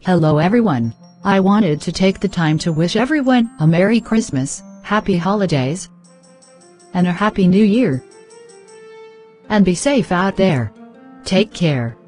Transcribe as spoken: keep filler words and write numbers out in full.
Hello everyone. I wanted to take the time to wish everyone a Merry Christmas, Happy Holidays, and a Happy New Year. And be safe out there. Take care.